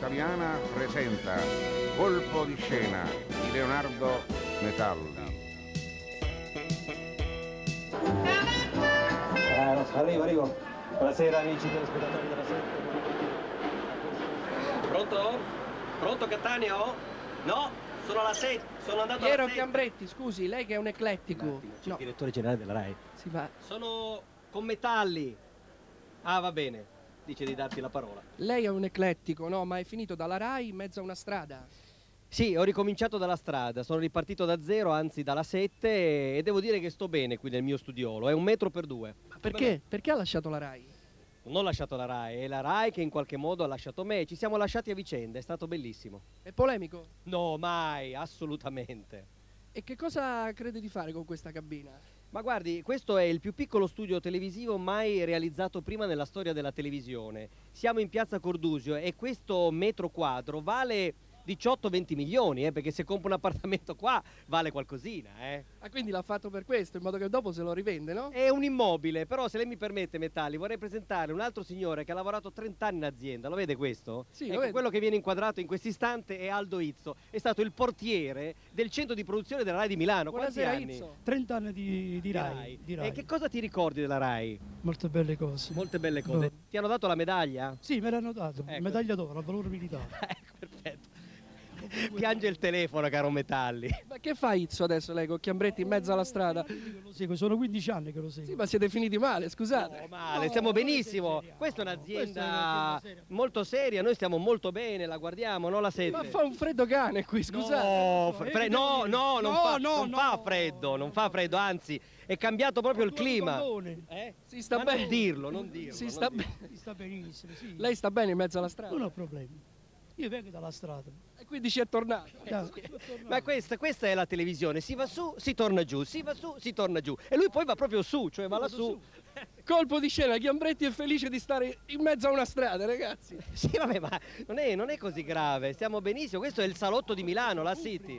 Italiana presenta Colpo di scena di Leonardo Metalli. Arrivo. Buonasera amici telespettatori della 7. Pronto? Pronto Cattaneo? No, sono alla 7, sono andato alla 7. Piero Chiambretti, scusi, lei che è un eclettico. C'è il direttore generale della RAI. Sì, ma Sono con Metalli. Ah, va bene, dice di darti la parola. lei è un eclettico, no? Ma è finito dalla RAI in mezzo a una strada. Sì, ho ricominciato dalla strada, sono ripartito da 0, anzi dalla 7 e devo dire che sto bene qui nel mio studiolo, è 1 metro per 2. Ma perché? Perché ha lasciato la RAI? Non ho lasciato la RAI, è la RAI che in qualche modo ha lasciato me, ci siamo lasciati a vicenda, è stato bellissimo. È polemico? No, mai, assolutamente. E che cosa crede di fare con questa cabina? Ma guardi, questo è il più piccolo studio televisivo mai realizzato prima nella storia della televisione. Siamo in piazza Cordusio e questo metro quadro vale 18-20 milioni, perché se compro un appartamento qua vale qualcosina, Ah, quindi l'ha fatto per questo, in modo che dopo se lo rivende, no? È un immobile, però se lei mi permette Metalli, vorrei presentare un altro signore che ha lavorato 30 anni in azienda, lo vede questo? Sì, lo Ecco, vedo. quello che viene inquadrato in questo istante è Aldo Izzo, è stato il portiere del centro di produzione della RAI di Milano. Quanti Buonasera anni? Izzo. 30 anni di RAI. E che cosa ti ricordi della RAI? Molte belle cose. Molte belle cose. Boh. Ti hanno dato la medaglia? Sì, me l'hanno dato. Ecco. Medaglia d'oro, al valore militare. Ecco, perfetto. Piange il telefono, caro Metalli. Ma che fa Izzo adesso lei con Chiambretti in mezzo alla strada? Lo seguo, sono 15 anni che lo seguo. Sì, ma siete finiti male, scusate. No, male, No, stiamo non è benissimo. seria. Questa è No, un'azienda questa è un'azienda seria. molto seria, noi stiamo molto bene, la guardiamo, no la sete? Ma fa un freddo cane qui, scusate. Non fa freddo, non fa freddo, anzi è cambiato proprio il clima. Si sta Ma bene. non dirlo, non dirlo. Si non sta dirlo. bene. Si sta benissimo, sì. Lei sta bene in mezzo alla strada? Non ho problemi. Io vengo dalla strada. E quindi ci è tornato. Ma questa è la televisione, si va su, si torna giù, si va su, si torna giù. E lui poi va proprio su, cioè va lassù. Colpo di scena, Chiambretti è felice di stare in mezzo a una strada, ragazzi. Sì, vabbè, ma non è così grave, stiamo benissimo. Questo è il salotto di Milano, la City.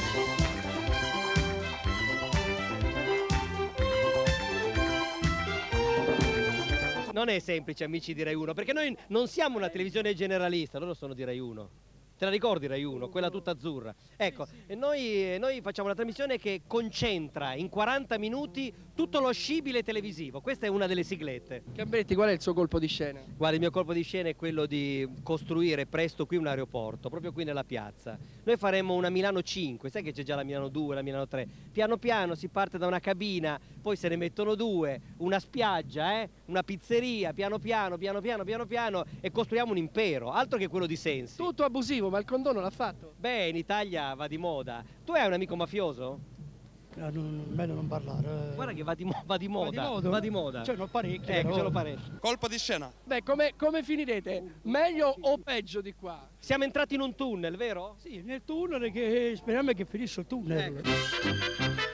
Non è semplice, amici di Rai 1, perché noi non siamo una televisione generalista, loro sono di Rai 1. Te la ricordi Rai 1? Quella tutta azzurra. Ecco, e noi facciamo una trasmissione che concentra in 40 minuti tutto lo scibile televisivo. Questa è una delle siglette. Chiambretti, qual è il suo colpo di scena? Guarda, il mio colpo di scena è quello di costruire presto qui un aeroporto, proprio qui nella piazza. Noi faremo una Milano 5, sai che c'è già la Milano 2, la Milano 3. Piano piano si parte da una cabina, poi se ne mettono 2, una spiaggia, una pizzeria, piano piano e costruiamo un impero, altro che quello di Sensi. Tutto abusivo, ma il condono l'ha fatto. Beh, in Italia va di moda. Tu hai un amico mafioso? Meglio non parlare. Guarda che va di moda. Va di moda? Ce n'ho parecchi. Ecco, però. ce l'ho parecchio. Colpo di scena. Beh, come finirete? Meglio o peggio di qua? Siamo entrati in un tunnel, vero? Sì, nel tunnel che speriamo che finisca il tunnel. Ecco.